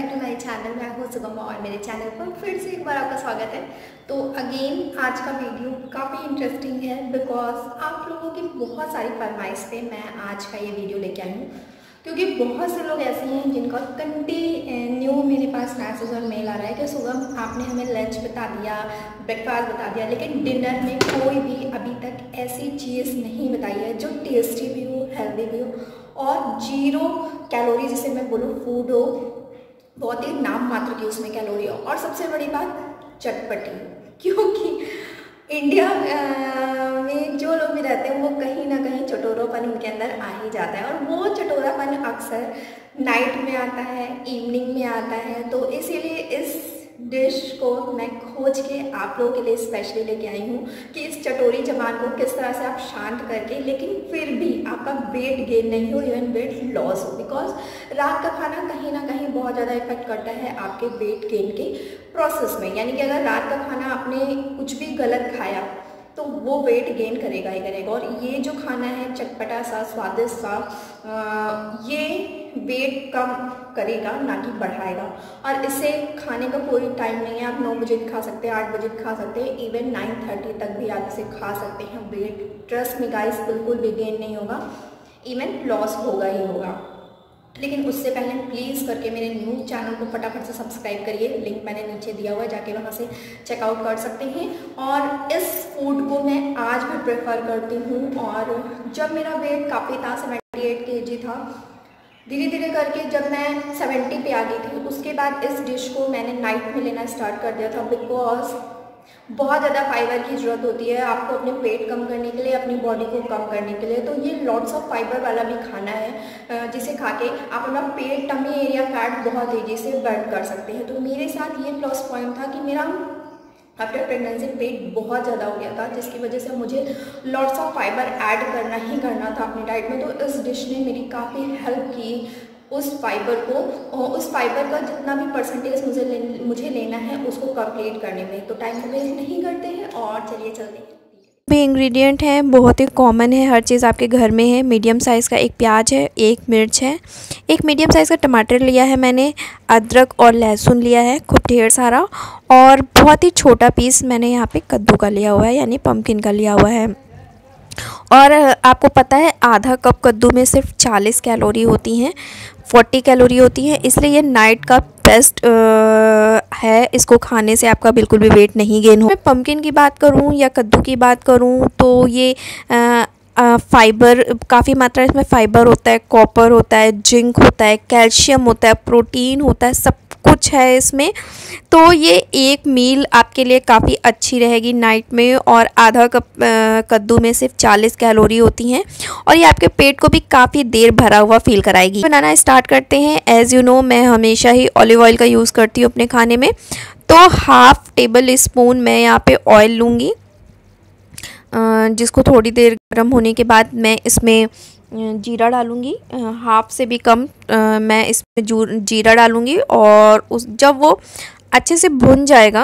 Back to my channel. मैं हूँ सुगम और मेरे चैनल पर फिर से एक बार आपका स्वागत है। तो अगेन आज का वीडियो काफ़ी इंटरेस्टिंग है बिकॉज आप लोगों की बहुत सारी फरमाइश पे मैं आज का ये वीडियो लेके आई हूँ, क्योंकि बहुत से लोग ऐसे हैं जिनका कंटिन्यू मेरे पास मैसेज और मेल आ रहा है कि सुगम आपने हमें लंच बता दिया, ब्रेकफास्ट बता दिया, लेकिन डिनर में कोई भी अभी तक ऐसी चीज़ नहीं बताई है जो टेस्टी भी हो, हेल्दी भी हो और 0 कैलोरी जिसे मैं बोलूँ फूड हो, बहुत ही नाम मात्र की उसमें कैलोरी हो और सबसे बड़ी बात चटपटी। क्योंकि इंडिया में जो लोग भी रहते हैं वो कहीं ना कहीं चटोरापन उनके अंदर आ ही जाता है और वो चटोरापन अक्सर नाइट में आता है, इवनिंग में आता है। तो इसीलिए इस डिश को मैं खोज के आप लोगों के लिए स्पेशली लेके आई हूँ कि इस चटोरी जबान को किस तरह से आप शांत करके लेकिन फिर भी आपका वेट गेन नहीं हो, इवन वेट लॉस हो। बिकॉज रात का खाना कहीं ना कहीं बहुत ज़्यादा इफेक्ट करता है आपके वेट गेन के प्रोसेस में। यानी कि अगर रात का खाना आपने कुछ भी गलत खाया तो वो वेट गेन करेगा ही करेगा। और ये जो खाना है चटपटा सा, स्वादिष्ट सा, ये वेट कम करेगा ना कि बढ़ाएगा। और इसे खाने का कोई टाइम नहीं है, आप 9 बजे खा सकते हैं, 8 बजे खा सकते हैं, इवन 9:30 तक भी आप इसे खा सकते हैं। वेट ट्रस्ट में गाइस बिल्कुल भी गेन नहीं होगा, इवन लॉस होगा ही होगा। लेकिन उससे पहले प्लीज़ करके मेरे न्यू चैनल को फटाफट से सब्सक्राइब करिए, लिंक मैंने नीचे दिया हुआ है, जाके वहाँ से चेकआउट कर सकते हैं। और इस फूड को मैं आज भी प्रेफर करती हूँ। और जब मेरा वेट काफ़ी था, 78 kg था, धीरे धीरे करके जब मैं 70 पे आ गई थी, उसके बाद इस डिश को मैंने नाइट में लेना स्टार्ट कर दिया था। बिकॉज बहुत ज़्यादा फाइबर की ज़रूरत होती है आपको अपने पेट कम करने के लिए, अपनी बॉडी को कम करने के लिए। तो ये लॉट्स ऑफ फाइबर वाला भी खाना है जिसे खा के आप अपना पेट, टमी एरिया फैट बहुत तेज़ी से बर्न कर सकते हैं। तो मेरे साथ ये प्लस पॉइंट था कि मेरा आफ्टर प्रेगनेंसी पेट बहुत ज़्यादा हो गया था, जिसकी वजह से मुझे लॉट्स ऑफ फाइबर ऐड करना ही करना था अपनी डाइट में। तो इस डिश ने मेरी काफ़ी हेल्प की उस फाइबर को, उस फाइबर का जितना भी परसेंटेज मुझे लेना है उसको कंप्लीट करने में। तो टाइम को वेस्ट नहीं करते हैं और चलिए चलते हैं। भी इंग्रेडिएंट हैं, बहुत ही कॉमन है, हर चीज़ आपके घर में है। मीडियम साइज़ का एक प्याज है, एक मिर्च है, एक मीडियम साइज़ का टमाटर लिया है मैंने, अदरक और लहसुन लिया है खूब ढेर सारा, और बहुत ही छोटा पीस मैंने यहाँ पे कद्दू का लिया हुआ है, यानी पम्पकिन का लिया हुआ है। और आपको पता है आधा कप कद्दू में सिर्फ 40 कैलोरी होती हैं, 40 कैलोरी होती है, इसलिए ये नाइट का बेस्ट है। इसको खाने से आपका बिल्कुल भी वेट नहीं गेन हो। मैं पम्पकिन की बात करूं या कद्दू की बात करूं तो ये फाइबर, काफ़ी मात्रा इसमें फाइबर होता है, कॉपर होता है, जिंक होता है, कैल्शियम होता है, प्रोटीन होता है, सब कुछ है इसमें। तो ये एक मील आपके लिए काफ़ी अच्छी रहेगी नाइट में। और आधा कप कद्दू में सिर्फ 40 कैलोरी होती हैं और ये आपके पेट को भी काफ़ी देर भरा हुआ फील कराएगी। बनाना स्टार्ट करते हैं। एज़ यू नो मैं हमेशा ही ऑलिव ऑयल का यूज़ करती हूँ अपने खाने में। तो हाफ़ टेबल स्पून मैं यहाँ पे ऑयल लूँगी, जिसको थोड़ी देर गर्म होने के बाद मैं इसमें जीरा डालूँगी। हाफ से भी कम मैं इसमें जीरा डालूँगी। और जब वो अच्छे से भुन जाएगा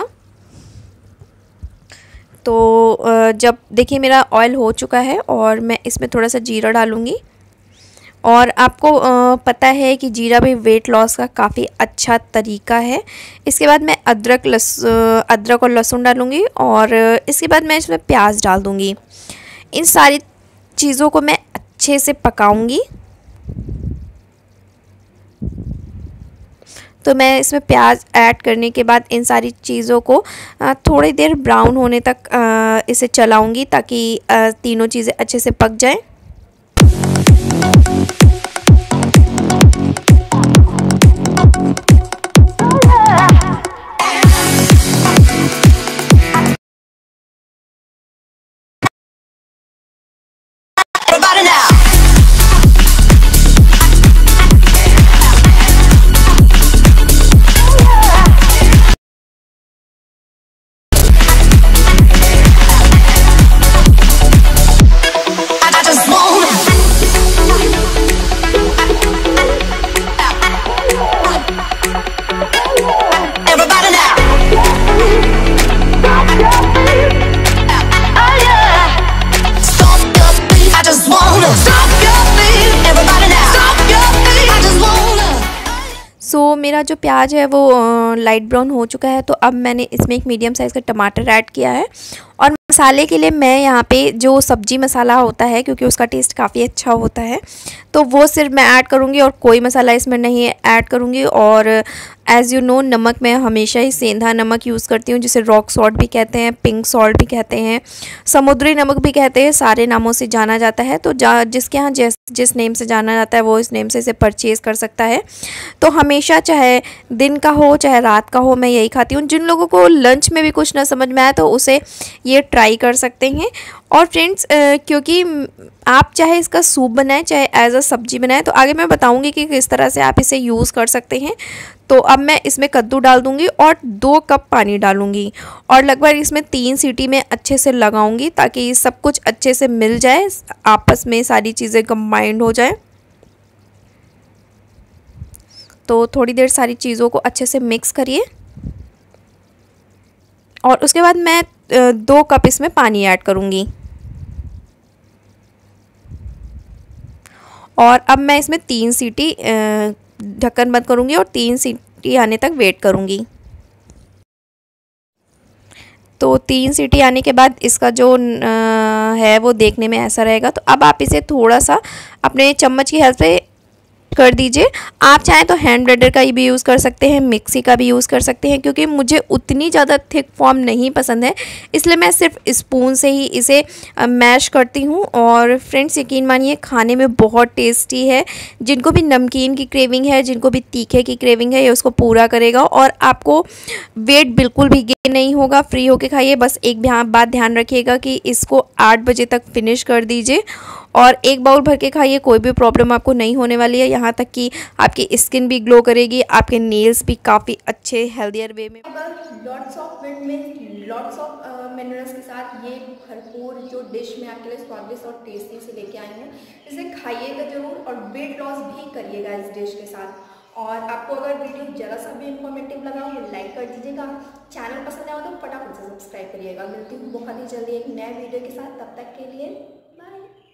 तो जब देखिए मेरा ऑयल हो चुका है और मैं इसमें थोड़ा सा जीरा डालूँगी। और आपको पता है कि जीरा भी वेट लॉस का काफ़ी अच्छा तरीका है। इसके बाद मैं अदरक और लहसुन डालूँगी और इसके बाद मैं इसमें प्याज डाल दूँगी। इन सारी चीज़ों को मैं अच्छे से पकाऊंगी। तो मैं इसमें प्याज ऐड करने के बाद इन सारी चीज़ों को थोड़ी देर ब्राउन होने तक इसे चलाऊंगी ताकि तीनों चीज़ें अच्छे से पक जाएं। I just सो मेरा जो प्याज है वो लाइट ब्राउन हो चुका है। तो अब मैंने इसमें एक मीडियम साइज़ का टमाटर ऐड किया है। और मसाले के लिए मैं यहाँ पे जो सब्जी मसाला होता है, क्योंकि उसका टेस्ट काफ़ी अच्छा होता है, तो वो सिर्फ मैं ऐड करूँगी और कोई मसाला इसमें नहीं ऐड करूँगी। और एज़ यू नो, नमक मैं हमेशा ही सेंधा नमक यूज़ करती हूँ, जिसे रॉक सॉल्ट भी कहते हैं, पिंक सॉल्ट भी कहते हैं, समुद्री नमक भी कहते हैं, सारे नामों से जाना जाता है। तो जिसके यहाँ जिस नेम से जाना जाता है वो इस नेम से इसे परचेज़ कर सकता है। तो हमेशा चाहे दिन का हो चाहे रात का हो, मैं यही खाती हूँ। जिन लोगों को लंच में भी कुछ ना समझ में आए तो उसे ये ट्राई कर सकते हैं। और फ्रेंड्स, क्योंकि आप चाहे इसका सूप बनाएं चाहे एज अ सब्जी बनाएं, तो आगे मैं बताऊंगी कि किस तरह से आप इसे यूज़ कर सकते हैं। तो अब मैं इसमें कद्दू डाल दूंगी और 2 कप पानी डालूंगी और लगभग इसमें 3 सीटी में अच्छे से लगाऊंगी, ताकि सब कुछ अच्छे से मिल जाए, आपस में सारी चीज़ें कंबाइंड हो जाए। तो थोड़ी देर सारी चीज़ों को अच्छे से मिक्स करिए और उसके बाद मैं 2 कप इसमें पानी ऐड करूँगी। और अब मैं इसमें 3 सीटी ढक्कन बंद करूँगी और 3 सीटी आने तक वेट करूँगी। तो 3 सीटी आने के बाद इसका जो है वो देखने में ऐसा रहेगा। तो अब आप इसे थोड़ा सा अपने चम्मच की हेल्प से कर दीजिए। आप चाहें तो हैंड ब्लेंडर का भी यूज़ कर सकते हैं, मिक्सी का भी यूज़ कर सकते हैं, क्योंकि मुझे उतनी ज़्यादा थिक फॉर्म नहीं पसंद है, इसलिए मैं सिर्फ स्पून से ही इसे मैश करती हूँ। और फ्रेंड्स, यकीन मानिए खाने में बहुत टेस्टी है। जिनको भी नमकीन की क्रेविंग है, जिनको भी तीखे की क्रेविंग है, ये उसको पूरा करेगा और आपको वेट बिल्कुल भी गेन नहीं होगा। फ्री होके खाइए। बस एक बात ध्यान रखिएगा कि इसको 8 बजे तक फिनिश कर दीजिए और एक बाउल भर के खाइए। कोई भी प्रॉब्लम आपको नहीं होने वाली है, यहाँ तक कि आपकी स्किन भी ग्लो करेगी, आपके नेल्स भी काफ़ी अच्छे हेल्दियर वे में। अगर lots of lots of minerals के साथ ये भरपूर जो डिश मैं आपके लिए स्वादिष्ट और टेस्टी से लेके आई हूँ, इसे खाइएगा ज़रूर और वेट लॉस भी करिएगा इस डिश के साथ। और आपको अगर वीडियो ज़रा सा भी इंफॉर्मेटिव लगा हो तो लाइक कर दीजिएगा, चैनल पसंद आया हो तो फटाफट से सब्सक्राइब करिएगा। मिलती हूँ बहुत ही जल्दी एक नए वीडियो के साथ, तब तक के लिए बाय।